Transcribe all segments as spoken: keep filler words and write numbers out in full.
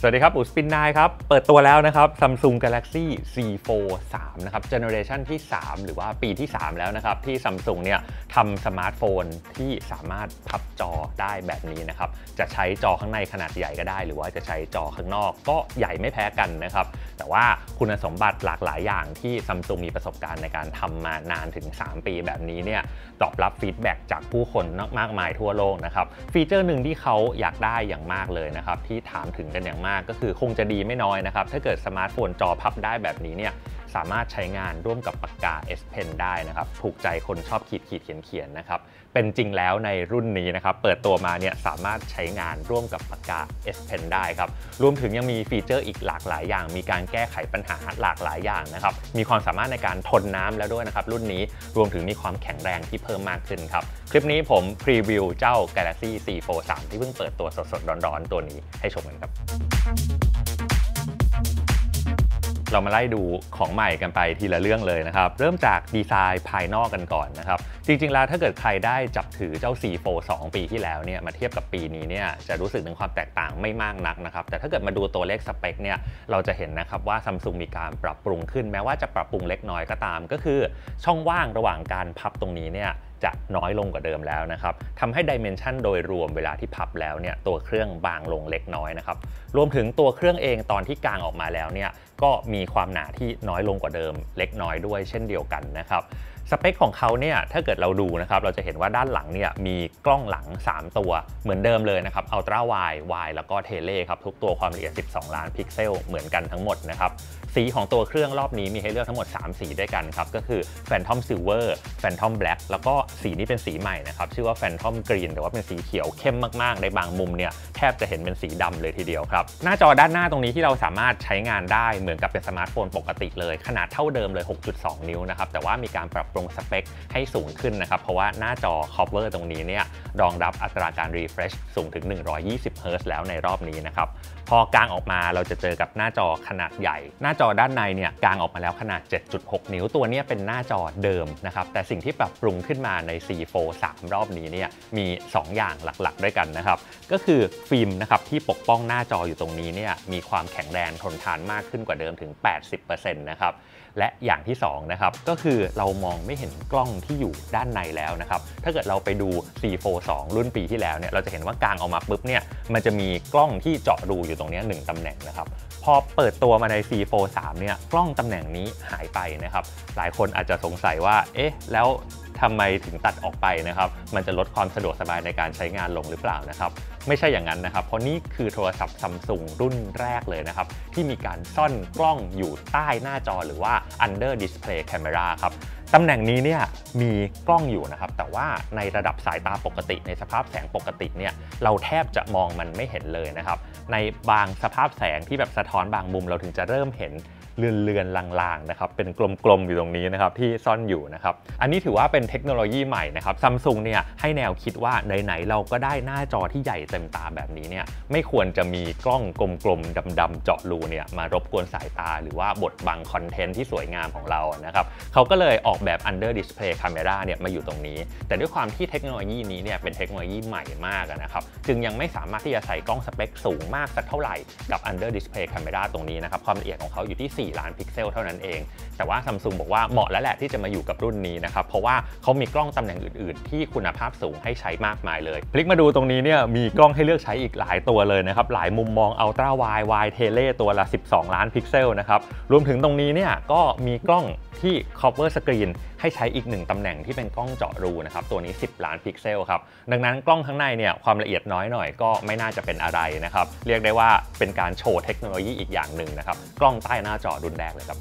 สวัสดีครับอู๋สปินไนน์ครับเปิดตัวแล้วนะครับ Samsung Galaxy ซี โฟร์ สามนะครับเจเนอเรชันที่สามหรือว่าปีที่สามแล้วนะครับที่ Samsung เนี่ยทำสมาร์ทโฟนที่สามารถพับจอได้แบบนี้นะครับจะใช้จอข้างในขนาดใหญ่ก็ได้หรือว่าจะใช้จอข้างนอกก็ใหญ่ไม่แพ้กันนะครับแต่ว่าคุณสมบัติหลากหลายอย่างที่ Samsung มีประสบการณ์ในการทำมานานถึงสามปีแบบนี้เนี่ยตอบรับฟีดแบ็กจากผู้คนมากมายทั่วโลกนะครับฟีเจอร์หนึ่งที่เขาอยากได้อย่างมากเลยนะครับที่ถามถึงกันอย่างมากก็คือคงจะดีไม่น้อยนะครับถ้าเกิดสมาร์ทโฟนจอพับได้แบบนี้เนี่ยสามารถใช้งานร่วมกับปากกา S Pen ได้นะครับถูกใจคนชอบขีดขีดเขียนเขียนนะครับเป็นจริงแล้วในรุ่นนี้นะครับเปิดตัวมาเนี่ยสามารถใช้งานร่วมกับปากกา S Pen ได้ครับรวมถึงยังมีฟีเจอร์อีกหลากหลายอย่างมีการแก้ไขปัญหาหลากหลายอย่างนะครับมีความสามารถในการทนน้ำแล้วด้วยนะครับรุ่นนี้รวมถึงมีความแข็งแรงที่เพิ่มมากขึ้นครับคลิปนี้ผมพรีวิวเจ้า Galaxy ซี โฟร์ สามที่เพิ่งเปิดตัวสดๆร้อนๆตัวนี้ให้ชมกันครับเรามาไล่ดูของใหม่กันไปทีละเรื่องเลยนะครับเริ่มจากดีไซน์ภายนอกกันก่อนนะครับจริงๆแล้วถ้าเกิดใครได้จับถือเจ้า ซี โฟร์ สองปีที่แล้วเนี่ยมาเทียบกับปีนี้เนี่ยจะรู้สึกถึงความแตกต่างไม่มากนักนะครับแต่ถ้าเกิดมาดูตัวเลขสเปคเนี่ยเราจะเห็นนะครับว่า Samsung มีการปรับปรุงขึ้นแม้ว่าจะปรับปรุงเล็กน้อยก็ตามก็คือช่องว่างระหว่างการพับตรงนี้เนี่ยจะน้อยลงกว่าเดิมแล้วนะครับทำให้ดิเมนชันโดยรวมเวลาที่พับแล้วเนี่ยตัวเครื่องบางลงเล็กน้อยนะครับรวมถึงตัวเครื่องเองตอนที่กางออกมาแล้วเนี่ยก็มีความหนาที่น้อยลงกว่าเดิมเล็กน้อยด้วยเช่นเดียวกันนะครับสเปคของเขาเนี่ยถ้าเกิดเราดูนะครับเราจะเห็นว่าด้านหลังเนี่ยมีกล้องหลังสามตัวเหมือนเดิมเลยนะครับอัลตร้าไวด์ไวด์แล้วก็เทเลครับทุกตัวความละเอียดสิบสองล้านพิกเซลเหมือนกันทั้งหมดนะครับสีของตัวเครื่องรอบนี้มีให้เลือกทั้งหมดสามสีด้วยกันครับก็คือ Phantom Silver Phantom Black แล้วก็สีนี้เป็นสีใหม่นะครับชื่อว่า Phantom Green แต่ว่าเป็นสีเขียวเข้มมากๆในบางมุมเนี่ยแทบจะเห็นเป็นสีดำเลยทีเดียวครับหน้าจอด้านหน้าตรงนี้ที่เราสามารถใช้งานได้เหมือนกับเป็นสมาร์ทโฟนปกติเลยขนาดเท่าเดิมเลย หกจุดสอง นิ้วนะครับแต่ว่ามีการปรับปรุงสเปคให้สูงขึ้นนะครับเพราะว่าหน้าจอ Cover ตรงนี้เนี่ยรองรับอัตราการ refresh สูงถึงหนึ่งร้อยยี่สิบเฮิร์ตซ์แล้วในรอบนี้นะครับพอกางออกมาเราจะเจอกับหน้าจอขนาดใหญ่หน้าจอด้านในเนี่ยกางออกมาแล้วขนาด เจ็ดจุดหก นิ้วตัวนี้เป็นหน้าจอเดิมนะครับแต่สิ่งที่ปรับปรุงขึ้นมาใน ซี โฟร์ สาม รอบนี้เนี่ยมีสองอย่างหลักๆด้วยกันนะครับก็คือฟิล์มนะครับที่ปกป้องหน้าจออยู่ตรงนี้เนี่ยมีความแข็งแรงทนทานมากขึ้นกว่าเดิมถึง แปดสิบเปอร์เซ็นต์ นะครับและอย่างที่สองนะครับก็คือเรามองไม่เห็นกล้องที่อยู่ด้านในแล้วนะครับถ้าเกิดเราไปดู ซี โฟร์ สอง รุ่นปีที่แล้วเนี่ยเราจะเห็นว่ากางออกมาปุ๊บเนี่ยมันจะมีกล้องที่เจาะรูอยู่ตรงนี้หนึ่งตำแหน่งนะครับพอเปิดตัวมาใน ซี โฟร์ สาม เนี่ยกล้องตำแหน่งนี้หายไปนะครับหลายคนอาจจะสงสัยว่าเอ๊ะแล้วทำไมถึงตัดออกไปนะครับมันจะลดความสะดวกสบายในการใช้งานลงหรือเปล่านะครับไม่ใช่อย่างนั้นนะครับเพราะนี่คือโทรศัพท์ Samsung รุ่นแรกเลยนะครับที่มีการซ่อนกล้องอยู่ใต้หน้าจอหรือว่า under display camera ครับตำแหน่งนี้เนี่ยมีกล้องอยู่นะครับแต่ว่าในระดับสายตาปกติในสภาพแสงปกติเนี่ยเราแทบจะมองมันไม่เห็นเลยนะครับในบางสภาพแสงที่แบบสะท้อนบางมุมเราถึงจะเริ่มเห็นเลือนๆลางๆนะครับเป็นกลมๆอยู่ตรงนี้นะครับที่ซ่อนอยู่นะครับอันนี้ถือว่าเป็นเทคโนโลยีใหม่นะครับ Samsung เนี่ยให้แนวคิดว่าไหนๆเราก็ได้หน้าจอที่ใหญ่เต็มตาแบบนี้เนี่ยไม่ควรจะมีกล้องกลมๆดำๆเจาะรูเนี่ยมารบกวนสายตาหรือว่าบดบังคอนเทนต์ที่สวยงามของเรานะครับเขาก็เลยออกแบบ under display camera เนี่ยมาอยู่ตรงนี้แต่ด้วยความที่เทคโนโลยีนี้เนี่ยเป็นเทคโนโลยีใหม่มากนะครับจึงยังไม่สามารถที่จะใส่กล้องสเปคสูงมากสักเท่าไหร่กับ under display camera ตรงนี้นะครับความละเอียดของเขาอยู่ที่สี่ล้านพิกเซลเท่านั้นเองแต่ว่า Samsung บอกว่าเหมาะแล้วแหละที่จะมาอยู่กับรุ่นนี้นะครับเพราะว่าเขามีกล้องตำแหน่งอื่นๆที่คุณภาพสูงให้ใช้มากมายเลยพลิกมาดูตรงนี้เนี่ยมีกล้องให้เลือกใช้อีกหลายตัวเลยนะครับหลายมุมมอง Ultra Wide Wide Tele ตัวละสิบสองล้านพิกเซลนะครับรวมถึงตรงนี้เนี่ยก็มีกล้องที่ cover screen ให้ใช้อีกหนึ่งตำแหน่งที่เป็นกล้องเจาะรูนะครับตัวนี้สิบล้านพิกเซลครับดังนั้นกล้องข้างในเนี่ยความละเอียดน้อยหน่อยก็ไม่น่าจะเป็นอะไรนะครับเรียกได้ว่าเป็นการโชว์เทคโนโลยีอีกอย่างหนึ่งนะครับกล้องใต้หน้าจอรุ่นแรกเลยครับ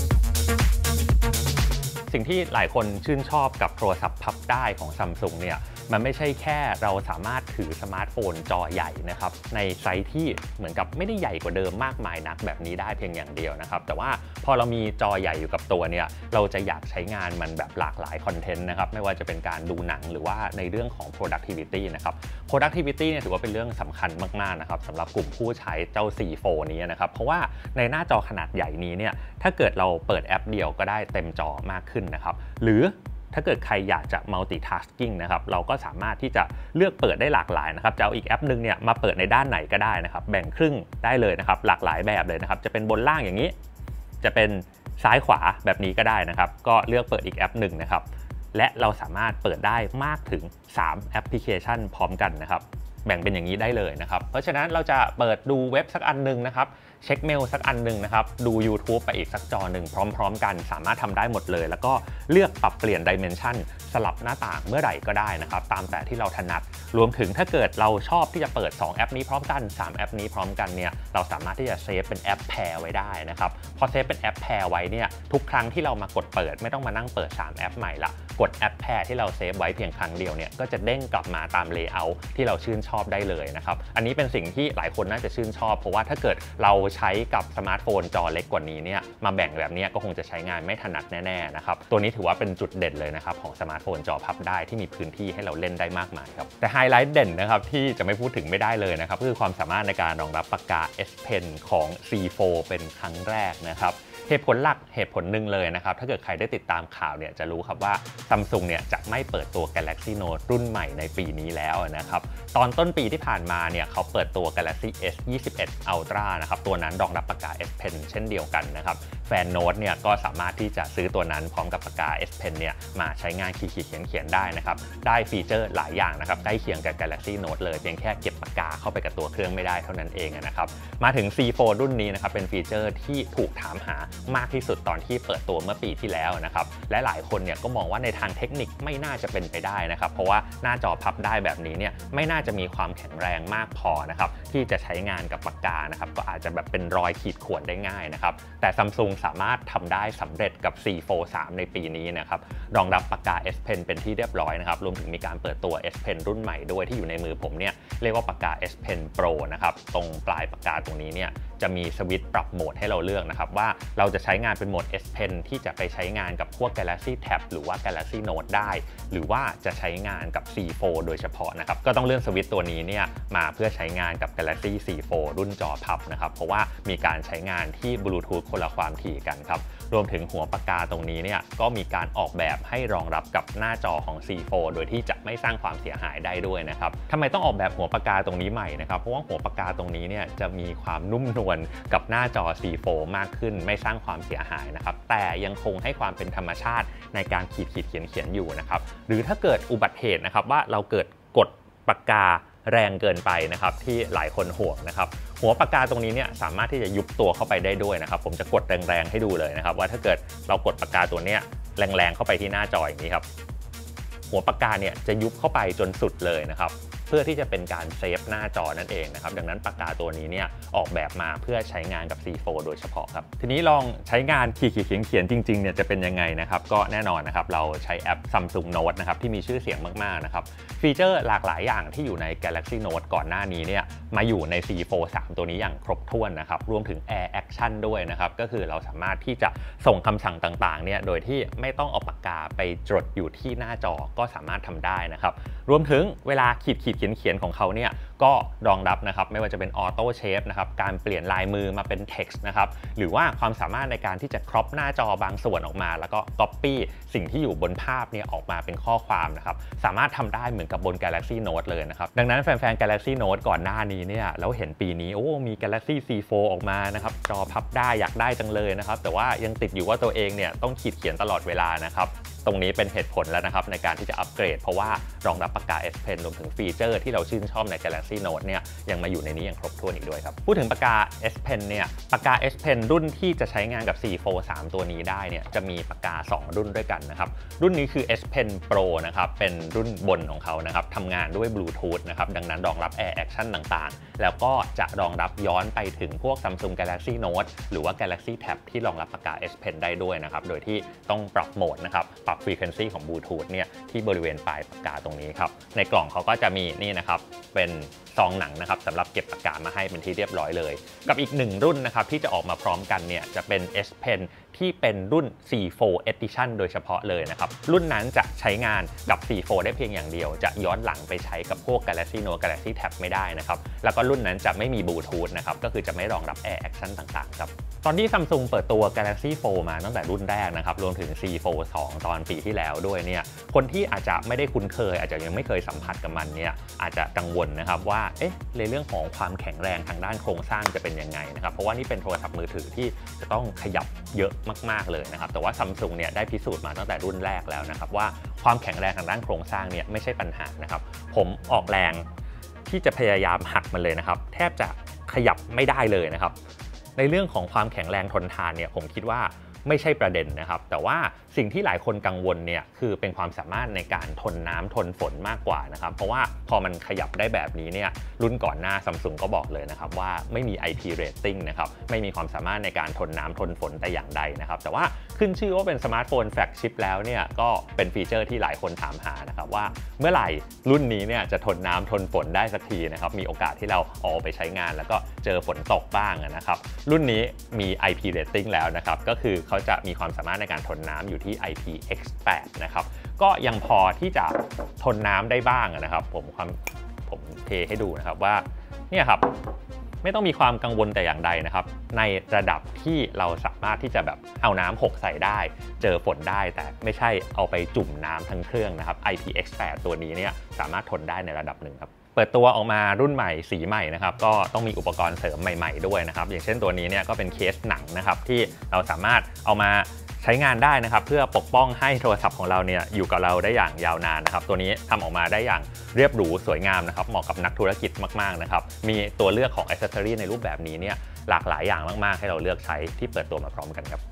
สิ่งที่หลายคนชื่นชอบกับโทรศัพท์พับได้ของ Samsung เนี่ยมันไม่ใช่แค่เราสามารถถือสมาร์ทโฟนจอใหญ่นะครับในไซส์ที่เหมือนกับไม่ได้ใหญ่กว่าเดิมมากมายนักแบบนี้ได้เพียงอย่างเดียวนะครับแต่ว่าพอเรามีจอใหญ่อยู่กับตัวเนี่ยเราจะอยากใช้งานมันแบบหลากหลายคอนเทนต์นะครับไม่ว่าจะเป็นการดูหนังหรือว่าในเรื่องของ productivity นะครับ productivity เนี่ยถือว่าเป็นเรื่องสำคัญมากๆนะครับสำหรับกลุ่มผู้ใช้เจ้า ซี โฟร์ นี้นะครับเพราะว่าในหน้าจอขนาดใหญ่นี้เนี่ยถ้าเกิดเราเปิดแอปเดียวก็ได้เต็มจอมากขึ้นนะครับหรือถ้าเกิดใครอยากจะ multitasking นะครับเราก็สามารถที่จะเลือกเปิดได้หลากหลายนะครับจะเอาอีกแอปนึงเนี่ยมาเปิดในด้านไหนก็ได้นะครับแบ่งครึ่งได้เลยนะครับหลากหลายแบบเลยนะครับจะเป็นบนล่างอย่างนี้จะเป็นซ้ายขวาแบบนี้ก็ได้นะครับก็เลือกเปิดอีกแอปหนึ่งนะครับและเราสามารถเปิดได้มากถึงสามแอปพลิเคชันพร้อมกันนะครับแบ่งเป็นอย่างนี้ได้เลยนะครับเพราะฉะนั้นเราจะเปิดดูเว็บสักอันนึงนะครับเช็คเมลสักอันนึงนะครับดู YouTube ไปอีกสักจอหนึ่งพร้อมๆกันสามารถทำได้หมดเลยแล้วก็เลือกปรับเปลี่ยน Dimension สลับหน้าต่างเมื่อไหร่ก็ได้นะครับตามแต่ที่เราถนัดรวมถึงถ้าเกิดเราชอบที่จะเปิดสองแอปนี้พร้อมกันสามแอปนี้พร้อมกันเนี่ยเราสามารถที่จะเซฟเป็นแอปแพร์ไว้ได้นะครับพอเซฟเป็นแอปแพร์ไว้เนี่ยทุกครั้งที่เรามากดเปิดไม่ต้องมานั่งเปิดสามแอปใหม่ละกดแอปแพร์ที่เราเซฟไว้เพียงครั้งเดียวเนี่ยก็จะเด้งกลับมาตามเลเยอร์ที่เราชื่นชอบได้เลยนะครับอันนี้เป็นสิ่งที่หลายคนน่าจะชื่นชอบเพราะว่าถ้าเกิดเราใช้กับสมาร์ทโฟนจอเล็กกว่านี้เนี่ยมาแบ่งแบบนี้ก็คงจะใช้งานไม่ถนัดแน่ๆนะครับตัวนี้ถือว่าเป็นจุดเด่นเลยนะครับของสมาร์ทโฟนจอพับได้ที่มีพื้นที่ให้เราเล่นได้มากมายครับแต่ไฮไลท์เด่นนะครับที่จะไม่พูดถึงไม่ได้เลยนะครับคือความสามารถในการรองรับปากกา S Pen ของ ซี โฟร์ เป็นครั้งแรกนะครับเหตุผลหลักเหตุผลหนึ่งเลยนะครับถ้าเกิดใครได้ติดตามข่าวเนี่ยจะรู้ครับว่า Samsung เนี่ยจะไม่เปิดตัว Galaxy Note รุ่นใหม่ในปีนี้แล้วนะครับตอนต้นปีที่ผ่านมาเนี่ยเขาเปิดตัว Galaxy เอส ยี่สิบเอ็ด Ultra นะครับตัวนั้นรองรับปากกา S Pen เช่นเดียวกันนะครับแฟนโน้ตเนี่ยก็สามารถที่จะซื้อตัวนั้นพร้อมกับปากกา S Pen เนี่ยมาใช้งานขีดเขียนเขียนได้นะครับได้ฟีเจอร์หลายอย่างนะครับใกล้เคียงกับ Galaxy Note เลยเพียงแค่เก็บปากกาเข้าไปกับตัวเครื่องไม่ได้เท่านั้นเองนะครับมาถึง ซี โฟร์ รุ่นนี้นะครับเป็นฟีเจอร์ที่ถูกถามหามากที่สุดตอนที่เปิดตัวเมื่อปีที่แล้วนะครับและหลายคนเนี่ยก็มองว่าในทางเทคนิคไม่น่าจะเป็นไปได้นะครับเพราะว่าหน้าจอพับได้แบบนี้เนี่ยไม่น่าจะมีความแข็งแรงมากพอนะครับที่จะใช้งานกับปากกานะครับก็อาจจะแบบเป็นรอยขีดข่วนได้ง่ายนะครับแต่ Samsung สามารถทำได้สำเร็จกับ ซี โฟร์ สาม ในปีนี้นะครับรองรับปากกา S Pen เป็นที่เรียบร้อยนะครับรวมถึงมีการเปิดตัว S Pen รุ่นใหม่ด้วยที่อยู่ในมือผมเนี่ยเรียกว่าปากกา S Pen Pro นะครับตรงปลายปากกาตรงนี้เนี่ยจะมีสวิตช์ปรับโหมดให้เราเลือกนะครับว่าเราจะใช้งานเป็นโหมด S Pen ที่จะไปใช้งานกับพวก Galaxy Tab หรือว่า Galaxy Note ได้หรือว่าจะใช้งานกับ ซี โฟร์ โดยเฉพาะนะครับก็ต้องเลื่อนสวิตช์ตัวนี้เนี่ยมาเพื่อใช้งานกับ Galaxy ซี โฟร์ รุ่นจอพับนะครับเพราะว่ามีการใช้งานที่ Bluetooth คนละความถี่กันครับรวมถึงหัวปากกาตรงนี้เนี่ยก็มีการออกแบบให้รองรับกับหน้าจอของ ซี โฟร์ โดยที่จะไม่สร้างความเสียหายได้ด้วยนะครับทำไมต้องออกแบบหัวปากกาตรงนี้ใหม่นะครับเพราะว่าหัวปากกาตรงนี้เนี่ยจะมีความนุ่มนวลกับหน้าจอ ซี โฟร์ มากขึ้นไม่สร้างความเสียหายนะครับแต่ยังคงให้ความเป็นธรรมชาติในการขีดขีดเขียนเขียนอยู่นะครับหรือถ้าเกิดอุบัติเหตุนะครับว่าเราเกิดกดปากกาแรงเกินไปนะครับที่หลายคนห่วงนะครับหัวปากกาตรงนี้เนี่ยสามารถที่จะยุบตัวเข้าไปได้ด้วยนะครับผมจะกดแรงๆให้ดูเลยนะครับว่าถ้าเกิดเรากดปากกาตัวเนี้ยแรงๆเข้าไปที่หน้าจออย่างนี้ครับหัวปากกาเนี่ยจะยุบเข้าไปจนสุดเลยนะครับเพื่อที่จะเป็นการเซฟหน้าจอนั่นเองนะครับดังนั้นปากกาตัวนี้เนี่ยออกแบบมาเพื่อใช้งานกับ ซี โฟร์ โดยเฉพาะครับทีนี้ลองใช้งานขีดเขียนเขียนจริงๆเนี่ยจะเป็นยังไงนะครับก็แน่นอนนะครับเราใช้แอป Samsung Note นะครับที่มีชื่อเสียงมากๆนะครับฟีเจอร์หลากหลายอย่างที่อยู่ใน Galaxy Note ก่อนหน้านี้เนี่ยมาอยู่ใน ซี โฟร์ สาม ตัวนี้อย่างครบถ้วนนะครับรวมถึง Air Action ด้วยนะครับก็คือเราสามารถที่จะส่งคำสั่งต่างๆเนี่ยโดยที่ไม่ต้องเอาปากกาไปจดอยู่ที่หน้าจอก็สามารถทำได้นะครับรวมถึงเวลาขีดขีดเขียนเขียนของเขาเนี่ยก็รองรับนะครับไม่ว่าจะเป็น Auto Shape นะครับการเปลี่ยนลายมือมาเป็น Text นะครับหรือว่าความสามารถในการที่จะครอปหน้าจอบางส่วนออกมาแล้วก็ Copy สิ่งที่อยู่บนภาพเนี่ยออกมาเป็นข้อความนะครับสามารถทำได้เหมือนกับบน Galaxy Note เลยนะครับดังนั้นแฟนๆ Galaxy Note ก่อนหน้านี้เนี่ยแล้วเห็นปีนี้โอ้มี Galaxy ซี โฟร์ ออกมานะครับจอพับได้อยากได้จังเลยนะครับแต่ว่ายังติดอยู่ว่าตัวเองเนี่ยต้องขีดเขียนตลอดเวลานะครับตรงนี้เป็นเหตุผลแล้วนะครับในการที่จะอัปเกรดเพราะว่ารองรับปากกา S Pen รวมถึงฟีเจอร์ที่เราชื่นชอบใน Galaxy Note เนี่ยยังมาอยู่ในนี้อย่างครบถ้วนอีกด้วยครับพูดถึงปากกา S Pen เนี่ยปากกา S Pen รุ่นที่จะใช้งานกับ ซี โฟร์ สาม ตัวนี้ได้เนี่ยจะมีปากกาสองรุ่นด้วยกันนะครับรุ่นนี้คือ S Pen Pro นะครับเป็นรุ่นบนของเขานะครับทำงานด้วย Bluetooth นะครับดังนั้นรองรับ Air Action ต่างๆแล้วก็จะรองรับย้อนไปถึงพวก Samsung Galaxy Note หรือว่า Galaxy Tab ที่รองรับปากกา S Pen ได้ด้วยนะครับโดยที่ต้องปรับโหมดนะครับปรับ frequency ของ Bluetooth เนี่ยที่บริเวณปลายปากกาตรงนี้ครับในกล่องเขาก็จะมีนี่นะครับเป็นซองหนังนะครับสำหรับเก็บปากกามาให้เป็นที่เรียบร้อยเลยกับอีกหนึ่งรุ่นนะครับที่จะออกมาพร้อมกันเนี่ยจะเป็น S Pen ที่เป็นรุ่น ซี โฟร์ Edition โดยเฉพาะเลยนะครับรุ่นนั้นจะใช้งานกับ ซี โฟร์ ได้เพียงอย่างเดียวจะย้อนหลังไปใช้กับพวก Galaxy Note Galaxy Tab ไม่ได้นะครับแล้วก็รุ่นนั้นจะไม่มีบลูทูธนะครับก็คือจะไม่รองรับ Air Action ต่างๆครับตอนที่ Samsung เปิดตัว Galaxy โฟร์ มาตั้งแต่รุ่นแรกนะครับรวมถึง ซี โฟร์ สอง ตอนปีที่แล้วด้วยเนี่ยคนที่อาจจะไม่ได้คุ้นเคยอาจจะยังไม่เคยสัมผัสกับมันเนี่ยอาจจะกังวลนะครับว่าเอ๊ะในเรื่องของความแข็งแรงทางด้านโครงสร้างจะเป็นยังไงนะครับเพราะว่านี่เป็นโทรศัพท์มือถือที่จะต้องขยับเยอะมากๆเลยนะครับแต่ว่า Samsung เนี่ยได้พิสูจน์มาตั้งแต่รุ่นแรกแล้วนะครับว่าความแข็งแรงทางด้านโครงสร้างเนี่ยไม่ใช่ปัญหานะครับผมออกแรงที่จะพยายามหักมันเลยนะครับแทบจะขยับไม่ได้เลยนะครับในเรื่องของความแข็งแรงทนทานเนี่ยผมคิดว่าไม่ใช่ประเด็นนะครับแต่ว่าสิ่งที่หลายคนกังวลเนี่ยคือเป็นความสามารถในการทนน้ำทนฝนมากกว่านะครับเพราะว่าพอมันขยับได้แบบนี้เนี่ยรุ่นก่อนหน้า Samsung ก็บอกเลยนะครับว่าไม่มี ไอ พี rating นะครับไม่มีความสามารถในการทนน้ำทนฝนแต่อย่างใดนะครับแต่ว่าขึ้นชื่อว่าเป็นสมาร์ทโฟนแฟลกชิพแล้วเนี่ยก็เป็นฟีเจอร์ที่หลายคนถามหานะครับว่าเมื่อไหร่รุ่นนี้เนี่ยจะทนน้ำทนฝนได้สักทีนะครับมีโอกาสที่เราเอาไปใช้งานแล้วก็เจอฝนตกบ้างนะครับรุ่นนี้มี ไอ พี rating แล้วนะครับก็คือเขาจะมีความสามารถในการทนน้ำอยู่ที่ ไอ พี เอ็กซ์ แปด นะครับก็ยังพอที่จะทนน้ำได้บ้างนะครับผมความผมเทให้ดูนะครับว่าเนี่ยครับไม่ต้องมีความกังวลแต่อย่างใดนะครับในระดับที่เราสามารถที่จะแบบเอาน้ำหกใส่ได้เจอฝนได้แต่ไม่ใช่เอาไปจุ่มน้ำทั้งเครื่องนะครับ ไอ พี เอ็กซ์ แปด ตัวนี้เนี่ยสามารถทนได้ในระดับหนึ่งครับเปิดตัวออกมารุ่นใหม่สีใหม่นะครับก็ต้องมีอุปกรณ์เสริมใหม่ๆด้วยนะครับอย่างเช่นตัวนี้เนี่ยก็เป็นเคสหนังนะครับที่เราสามารถเอามาใช้งานได้นะครับเพื่อปกป้องให้โทรศัพท์ของเราเนี่ยอยู่กับเราได้อย่างยาวนานนะครับตัวนี้ทำออกมาได้อย่างเรียบหรูสวยงามนะครับเหมาะกับนักธุรกิจมากๆนะครับมีตัวเลือกของอิสเซอรี่ในรูปแบบนี้เนี่ยหลากหลายอย่างมากๆให้เราเลือกใช้ที่เปิดตัวมาพร้อมกันครับ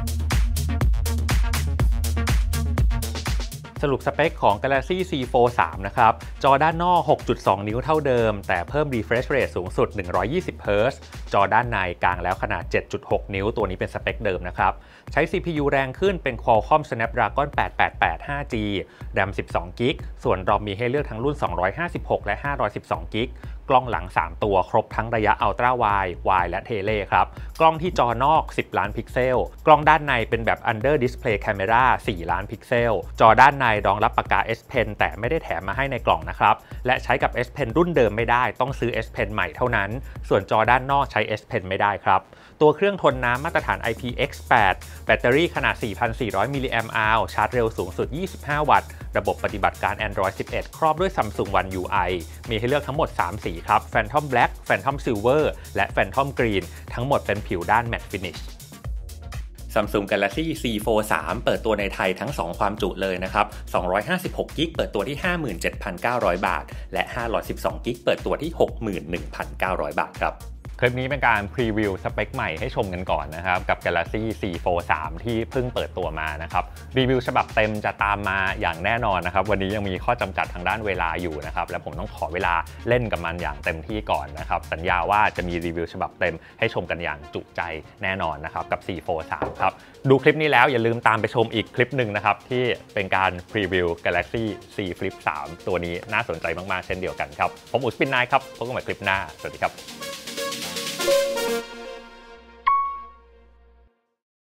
สรุปสเปคของ Galaxy ซี โฟร์ สาม นะครับจอด้านนอก หกจุดสอง นิ้วเท่าเดิมแต่เพิ่ม refresh rate สูงสุด หนึ่งร้อยยี่สิบ เฮิร์ตซ์ จอด้านในกลางแล้วขนาด เจ็ดจุดหก นิ้วตัวนี้เป็นสเปคเดิมนะครับใช้ ซี พี ยู แรงขึ้นเป็น Qualcomm Snapdragon แปดแปดแปด ห้า จี แรม สิบสอง กิกะบิต ส่วน รอม มีให้เลือกทั้งรุ่น สองร้อยห้าสิบหก และ ห้าร้อยสิบสอง กิกะบิต กล้องหลัง สาม ตัวครบทั้งระยะ Ultra Wide Wide และ Tele ครับกล้องที่จอนอก สิบ ล้านพิกเซลกล้องด้านในเป็นแบบ Under Display Camera สี่ ล้านพิกเซลจอด้านในรองรับปากกา S Pen แต่ไม่ได้แถมมาให้ในกล่องนะครับและใช้กับ S Pen รุ่นเดิมไม่ได้ต้องซื้อ S Pen ใหม่เท่านั้นส่วนจอด้านนอกใช้ S Pen ไม่ได้ครับตัวเครื่องทนน้ำมาตรฐาน ไอ พี เอ็กซ์ แปด แบตเตอรี่ขนาด สี่พันสี่ร้อย มิลลิแอมป์ อาวร์ ชาร์จเร็วสูงสุด ยี่สิบห้า วัตต์ระบบปฏิบัติการ Android สิบเอ็ด ครอบด้วย Samsung One ยู ไอ มีให้เลือกทั้งหมด สาม สีครับ Phantom Black Phantom Silver และ Phantom Green ทั้งหมดเป็นผิวด้าน Matte Finish Samsung Galaxy ซี โฟร์ สาม เปิดตัวในไทยทั้งสองความจุเลยนะครับสองร้อยห้าสิบหก กิกะบิต เปิดตัวที่ ห้าหมื่นเจ็ดพันเก้าร้อย บาทและห้าร้อยสิบสอง กิกะบิต เปิดตัวที่ หกหมื่นหนึ่งพันเก้าร้อย บาทครับคลิปนี้เป็นการพรีวิวสเปคใหม่ให้ชมกันก่อนนะครับกับ Galaxy ซี โฟร์ สาม ที่เพิ่งเปิดตัวมานะครับรีวิวฉบับเต็มจะตามมาอย่างแน่นอนนะครับวันนี้ยังมีข้อจำกัดทางด้านเวลาอยู่นะครับและผมต้องขอเวลาเล่นกับมันอย่างเต็มที่ก่อนนะครับสัญญาว่าจะมีรีวิวฉบับเต็มให้ชมกันอย่างจุใจแน่นอนนะครับกับ ซี โฟร์ สาม ครับดูคลิปนี้แล้วอย่าลืมตามไปชมอีกคลิปหนึ่งนะครับที่เป็นการพรีวิว Galaxy Z Flip สาม ตัวนี้น่าสนใจมากๆเช่นเดียวกันครับผมอุสปินนายครับพบกันใหม่คลิปหน้าสวัสดีครับ